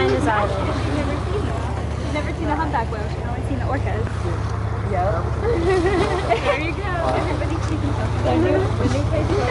find this island. I've never seen that. I've never seen a humpback whale. I've only seen the orcas. Yep. There you go. Everybody's taking something. When they